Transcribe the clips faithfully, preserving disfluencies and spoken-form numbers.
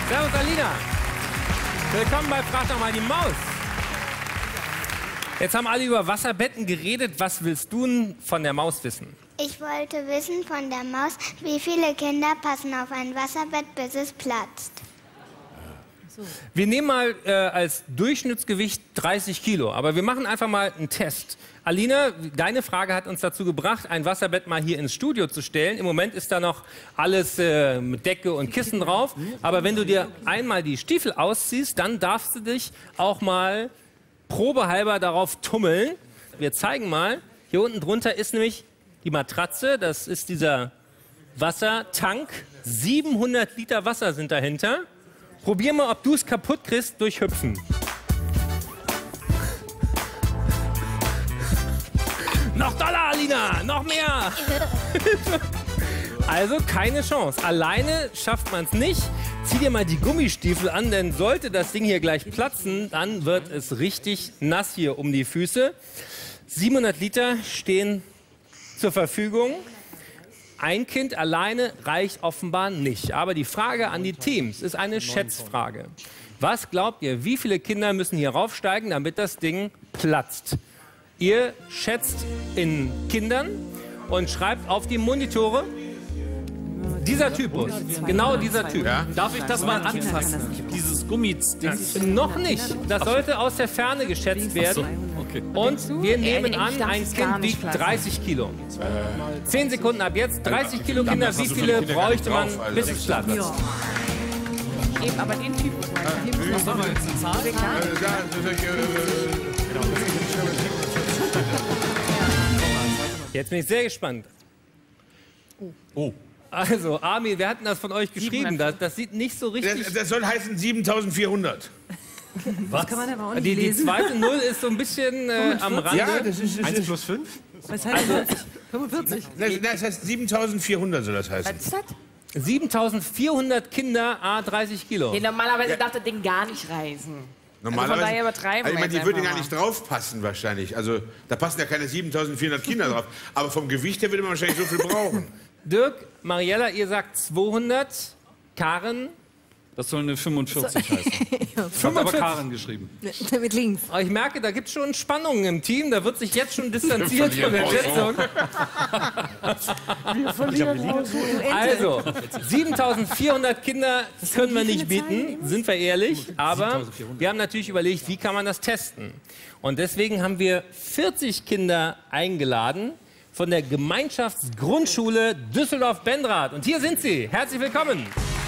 Servus, Alina. Willkommen bei Frag doch mal die Maus. Jetzt haben alle über Wasserbetten geredet. Was willst du denn von der Maus wissen? Ich wollte wissen von der Maus, wie viele Kinder passen auf ein Wasserbett, bis es platzt. Wir nehmen mal äh, als Durchschnittsgewicht dreißig Kilo, aber wir machen einfach mal einen Test. Alina, deine Frage hat uns dazu gebracht, ein Wasserbett mal hier ins Studio zu stellen. Im Moment ist da noch alles äh, mit Decke und Kissen drauf, aber wenn du dir einmal die Stiefel ausziehst, dann darfst du dich auch mal probehalber darauf tummeln. Wir zeigen mal, hier unten drunter ist nämlich die Matratze, das ist dieser Wassertank. siebenhundert Liter Wasser sind dahinter. Probier mal, ob du es kaputt kriegst durch Hüpfen. Noch doller, Alina! Noch mehr! Also keine Chance. Alleine schafft man es nicht. Zieh dir mal die Gummistiefel an, denn sollte das Ding hier gleich platzen, dann wird es richtig nass hier um die Füße. siebenhundert Liter stehen zur Verfügung. Ein Kind alleine reicht offenbar nicht. Aber die Frage an die Teams ist eine Schätzfrage. Was glaubt ihr, wie viele Kinder müssen hier raufsteigen, damit das Ding platzt? Ihr schätzt in Kindern und schreibt auf die Monitore dieser Typus, genau dieser Typ. Ja? Darf ich das mal anfassen? Dieses Gummi-Ding? Noch nicht. Das sollte aus der Ferne geschätzt werden. Okay. Und wir nehmen ich an, darf ein es gar Kind nicht wiegt fassen. dreißig Kilo. Zehn Sekunden ab jetzt. dreißig Kilo Kinder, wie viele bräuchte man, bis es platzt? Ja. Eben, aber den Typ muss man. Was soll man jetzt eine Zahl? Jetzt bin ich sehr gespannt. Oh. Also, Armin, wer hat denn das von euch geschrieben? Das, das sieht nicht so richtig... Das, das soll heißen siebentausendvierhundert. Was? Kann man aber auch nicht Die, die lesen. zweite Null ist so ein bisschen äh, am Rande. Ja, das ist... Das eins ist plus fünf? Was heißt fünfzig? fünfundvierzig. das, das heißt siebentausendvierhundert soll das heißen. Was ist das? siebentausendvierhundert Kinder, a dreißig Kilo. Nee, normalerweise darf das Ding gar nicht reisen. Normalerweise, daher übertreiben also ich wir meine, die jetzt würden einfach gar nicht draufpassen wahrscheinlich. Also da passen ja keine siebentausendvierhundert Kinder drauf. Aber vom Gewicht her würde man wahrscheinlich so viel brauchen. Dirk, Mariella, ihr sagt zweihundert. Karen? Das soll eine fünfundvierzig heißen. Ich habe aber Karen geschrieben. Mit links. Aber ich merke, da gibt es schon Spannungen im Team. Da wird sich jetzt schon distanziert von der Schätzung. Also, siebentausendvierhundert Kinder können wir nicht bieten, sind wir ehrlich. Aber wir haben natürlich überlegt, wie kann man das testen. Und deswegen haben wir vierzig Kinder eingeladen von der Gemeinschaftsgrundschule Düsseldorf-Benrath. Und hier sind sie. Herzlich willkommen.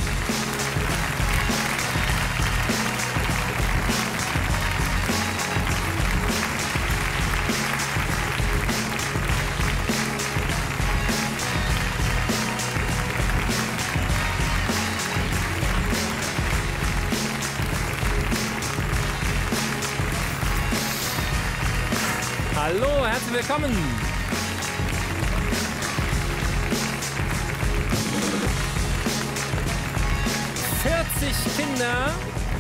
Hallo, herzlich willkommen. vierzig Kinder.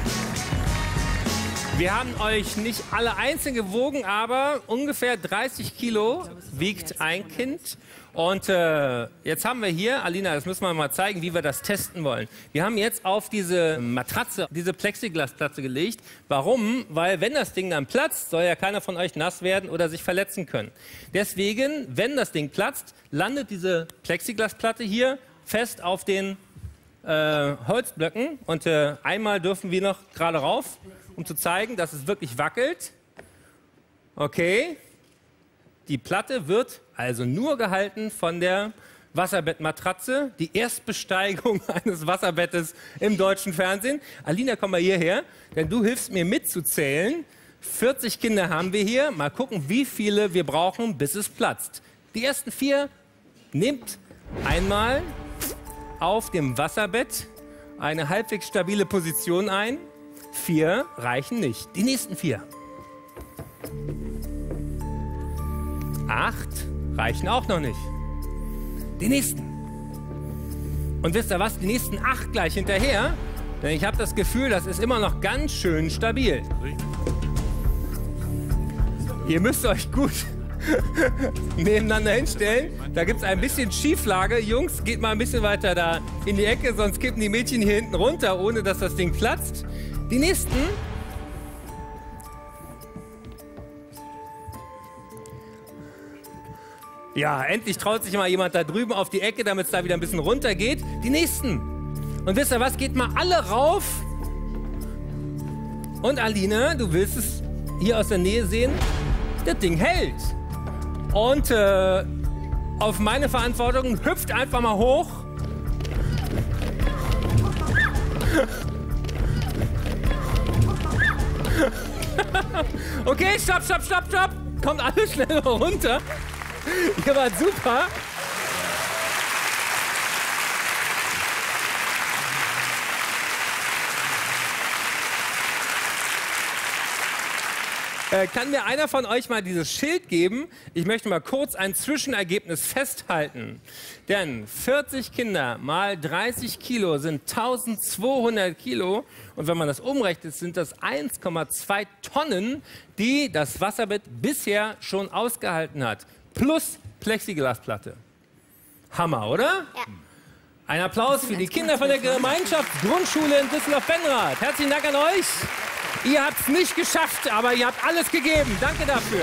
Wir haben euch nicht alle einzeln gewogen, aber ungefähr dreißig Kilo wiegt ein Kind. Und äh, jetzt haben wir hier, Alina, das müssen wir mal zeigen, wie wir das testen wollen. Wir haben jetzt auf diese Matratze, diese Plexiglasplatte gelegt. Warum? Weil wenn das Ding dann platzt, soll ja keiner von euch nass werden oder sich verletzen können. Deswegen, wenn das Ding platzt, landet diese Plexiglasplatte hier fest auf den äh, Holzblöcken. Und äh, einmal dürfen wir noch gerade rauf, um zu zeigen, dass es wirklich wackelt. Okay. Die Platte wird also nur gehalten von der Wasserbettmatratze. Die Erstbesteigung eines Wasserbettes im deutschen Fernsehen. Alina, komm mal hierher, denn du hilfst mir mitzuzählen. vierzig Kinder haben wir hier. Mal gucken, wie viele wir brauchen, bis es platzt. Die ersten vier nehmt einmal auf dem Wasserbett eine halbwegs stabile Position ein. Vier reichen nicht. Die nächsten vier. Acht reichen auch noch nicht. Die nächsten. Und wisst ihr was? Die nächsten acht gleich hinterher. Denn ich habe das Gefühl, das ist immer noch ganz schön stabil. Ihr müsst euch gut nebeneinander hinstellen. Da gibt es ein bisschen Schieflage. Jungs, geht mal ein bisschen weiter da in die Ecke, sonst kippen die Mädchen hier hinten runter, ohne dass das Ding platzt. Die nächsten. Ja, endlich traut sich mal jemand da drüben auf die Ecke, damit es da wieder ein bisschen runter geht. Die nächsten. Und wisst ihr was? Geht mal alle rauf. Und Aline, du willst es hier aus der Nähe sehen? Das Ding hält. Und äh, auf meine Verantwortung hüpft einfach mal hoch. Okay, stopp, stopp, stopp, stopp. Kommt alle schnell runter. Ihr wart super. Äh, kann mir einer von euch mal dieses Schild geben? Ich möchte mal kurz ein Zwischenergebnis festhalten. Denn vierzig Kinder mal dreißig Kilo sind eintausendzweihundert Kilo. Und wenn man das umrechnet, sind das eins Komma zwei Tonnen, die das Wasserbett bisher schon ausgehalten hat. Plus Plexiglasplatte. Hammer, oder? Ja. Ein Applaus für die Kinder von der Gemeinschaftsgrundschule in Düsseldorf-Benrath. Herzlichen Dank an euch. Ihr habt es nicht geschafft, aber ihr habt alles gegeben. Danke dafür.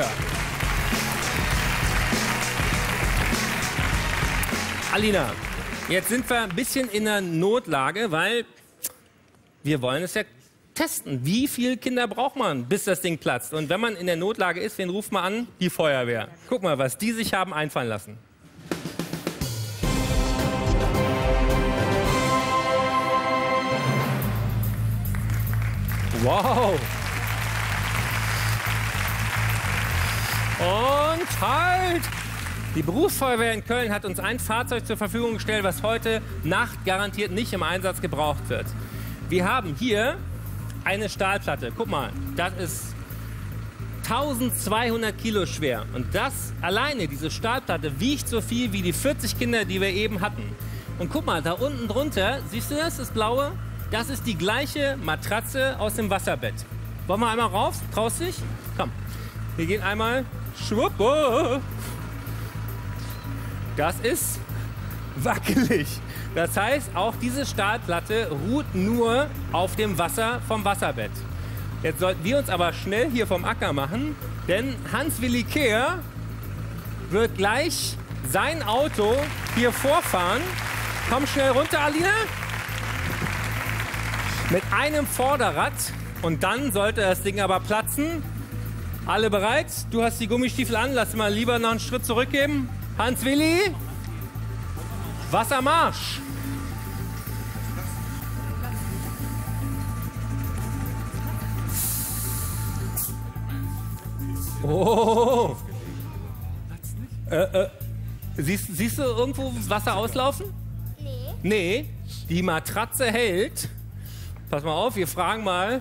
Alina, jetzt sind wir ein bisschen in der Notlage, weil wir wollen es ja testen. Wie viele Kinder braucht man, bis das Ding platzt? Und wenn man in der Notlage ist, wen ruft man an? Die Feuerwehr. Guck mal, was die sich haben einfallen lassen. Wow. Und halt! Die Berufsfeuerwehr in Köln hat uns ein Fahrzeug zur Verfügung gestellt, was heute Nacht garantiert nicht im Einsatz gebraucht wird. Wir haben hier eine Stahlplatte. Guck mal, das ist eintausendzweihundert Kilo schwer. Und das alleine, diese Stahlplatte, wiegt so viel wie die vierzig Kinder, die wir eben hatten. Und guck mal, da unten drunter, siehst du das, das Blaue? Das ist die gleiche Matratze aus dem Wasserbett. Wollen wir einmal rauf? Traust dich? Komm. Wir gehen einmal. Schwupp. Das ist wackelig. Das heißt, auch diese Stahlplatte ruht nur auf dem Wasser vom Wasserbett. Jetzt sollten wir uns aber schnell hier vom Acker machen, denn Hans-Willi Kehr wird gleich sein Auto hier vorfahren. Komm schnell runter, Alina. Mit einem Vorderrad und dann sollte das Ding aber platzen. Alle bereit? Du hast die Gummistiefel an, lass mal lieber noch einen Schritt zurückgeben. Hans-Willi, Wassermarsch. Oh. Äh, äh, siehst, siehst du irgendwo Wasser auslaufen? Nee. Nee, die Matratze hält. Pass mal auf, wir fragen mal.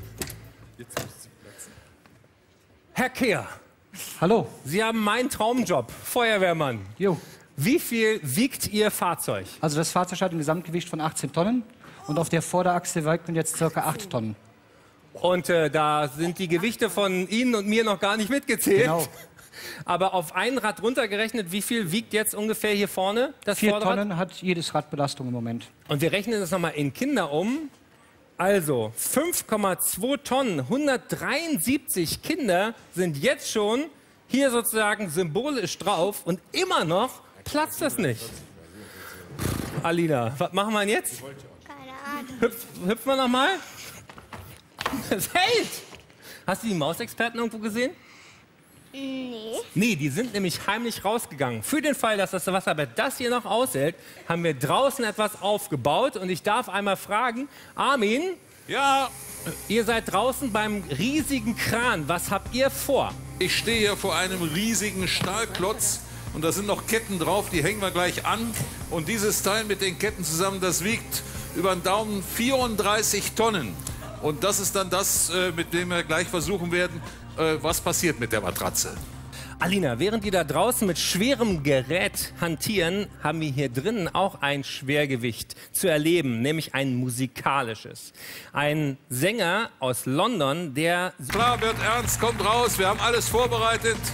Herr Kehr. Hallo. Sie haben meinen Traumjob, Feuerwehrmann. Jo. Wie viel wiegt Ihr Fahrzeug? Also das Fahrzeug hat ein Gesamtgewicht von achtzehn Tonnen und auf der Vorderachse wiegt man jetzt ca. acht Tonnen. Und äh, da sind die Gewichte von Ihnen und mir noch gar nicht mitgezählt. Genau. Aber auf ein Rad runtergerechnet, wie viel wiegt jetzt ungefähr hier vorne das Vier Vorderrad? Tonnen hat jedes Rad Belastung im Moment. Und wir rechnen das nochmal in Kinder um. Also fünf Komma zwei Tonnen, hundertdreiundsiebzig Kinder sind jetzt schon hier sozusagen symbolisch drauf und immer noch platzt das nicht. Alina, was machen wir denn jetzt? Keine Ahnung. Hüpf, hüpfen wir nochmal? Es hält! Hast du die Mausexperten irgendwo gesehen? Nee. Nee, die sind nämlich heimlich rausgegangen. Für den Fall, dass das Wasserbett das hier noch aushält, haben wir draußen etwas aufgebaut. Und ich darf einmal fragen, Armin, Ja, ihr seid draußen beim riesigen Kran. Was habt ihr vor? ich stehe hier vor einem riesigen Stahlklotz und da sind noch Ketten drauf, die hängen wir gleich an. Und dieses Teil mit den Ketten zusammen, das wiegt über den Daumen vierunddreißig Tonnen. Und das ist dann das, äh, mit dem wir gleich versuchen werden, äh, was passiert mit der Matratze. Alina, während die da draußen mit schwerem Gerät hantieren, haben wir hier drinnen auch ein Schwergewicht zu erleben, nämlich ein musikalisches. Ein Sänger aus London, der... Klar, wird ernst, kommt raus, wir haben alles vorbereitet.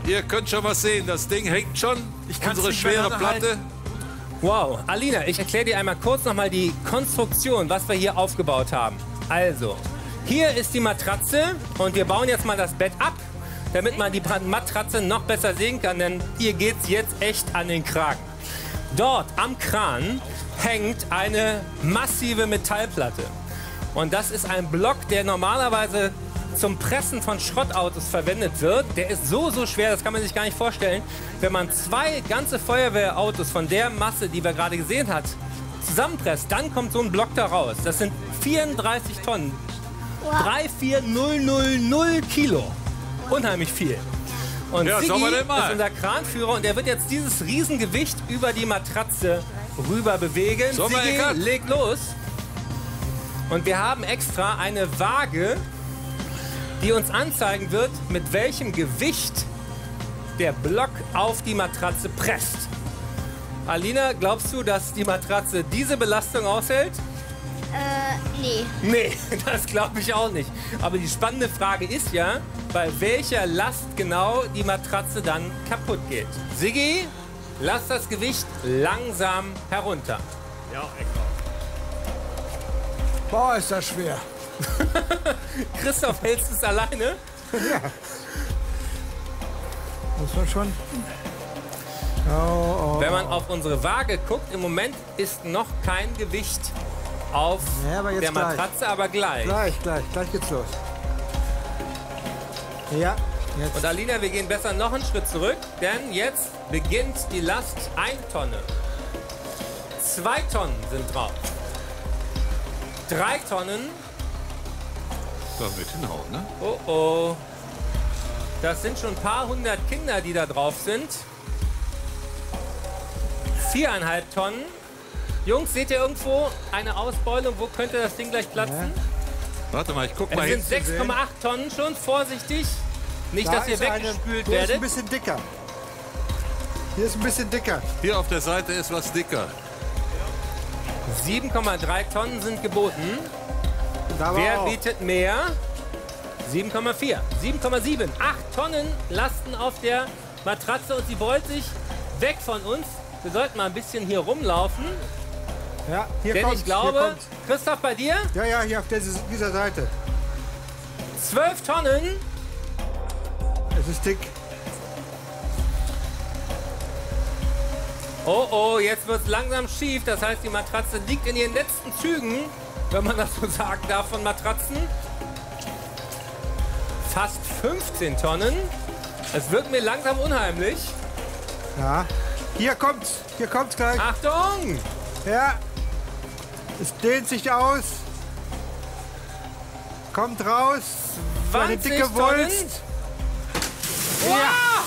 Ihr könnt schon was sehen. Das Ding hängt schon. Ich kann's Unsere nicht schwere beieinander Platte. Wow, Alina, ich erkläre dir einmal kurz nochmal die Konstruktion, was wir hier aufgebaut haben. Also, hier ist die Matratze und wir bauen jetzt mal das Bett ab, damit man die Matratze noch besser sehen kann, denn hier geht es jetzt echt an den Kragen. Dort am Kran hängt eine massive Metallplatte. Und das ist ein Block, der normalerweise zum Pressen von Schrottautos verwendet wird. Der ist so, so schwer, das kann man sich gar nicht vorstellen. Wenn man zwei ganze Feuerwehrautos von der Masse, die wir gerade gesehen haben, zusammenpresst, dann kommt so ein Block da raus. Das sind vierunddreißig Tonnen. drei vier null null null Kilo. Unheimlich viel. Und Ja, Siggi sollen wir denn mal? ist unser Kranführer und der wird jetzt dieses Riesengewicht über die Matratze rüber bewegen. Sollen wir, Siggi, Eckart? leg los. Und wir haben extra eine Waage, die uns anzeigen wird, mit welchem Gewicht der Block auf die Matratze presst. Alina, glaubst du, dass die Matratze diese Belastung aushält? Äh, nee. Nee, das glaube ich auch nicht. Aber die spannende Frage ist ja, bei welcher Last genau die Matratze dann kaputt geht. Siggi, lass das Gewicht langsam herunter. Boah, ist das schwer. Christoph, hältst du es alleine? Muss man schon. Oh, oh. Wenn man auf unsere Waage guckt, im Moment ist noch kein Gewicht auf Ja, aber jetzt der gleich. Matratze, aber gleich. Gleich, gleich, gleich geht's los. Ja, jetzt. Und Alina, wir gehen besser noch einen Schritt zurück, denn jetzt beginnt die Last eine Tonne. Zwei Tonnen sind drauf. Drei Tonnen. Das wird hinhauen, ne? Oh oh. Das sind schon ein paar hundert Kinder, die da drauf sind. Viereinhalb Tonnen. Jungs, seht ihr irgendwo eine Ausbeulung? Wo könnte das Ding gleich platzen? Warte mal, ich guck mal Es hin. sind sechs Komma acht Tonnen schon. Vorsichtig. Nicht, Da dass ihr ist eine- weggespült Hier ist ein werdet. bisschen dicker. Hier ist ein bisschen dicker. Hier auf der Seite ist was dicker. sieben Komma drei Tonnen sind geboten. Da aber Wer auch. bietet mehr? sieben Komma vier, sieben Komma sieben. acht Tonnen lasten auf der Matratze und sie wollte sich weg von uns. Wir sollten mal ein bisschen hier rumlaufen, Ja, hier denn kommt's, ich hier glaube, kommt's. Christoph, bei dir Ja, ja, hier auf dieser, dieser Seite. zwölf Tonnen. Es ist dick. Oh oh, jetzt wird es langsam schief. Das heißt, die Matratze liegt in ihren letzten Zügen, wenn man das so sagen darf von Matratzen. Fast fünfzehn Tonnen. Es wird mir langsam unheimlich. Ja. Hier kommt's. Hier kommt's gleich. Achtung! Ja. Es dehnt sich aus. Kommt raus. So eine zwanzig dicke Tonnen. Wulst. Wow!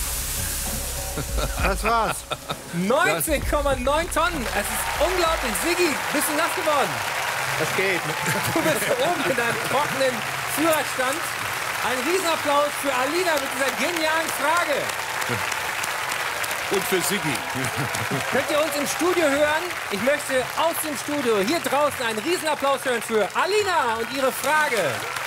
Das war's. neunzehn Komma neun Tonnen. Es ist unglaublich. Siggi, bist du nass geworden? Das geht. Du bist oben in deinem trockenen Führerstand. Ein Riesenapplaus für Alina mit dieser genialen Frage. Und für Siggi. Könnt ihr uns im Studio hören? Ich möchte aus dem Studio hier draußen einen Riesenapplaus hören für Alina und ihre Frage.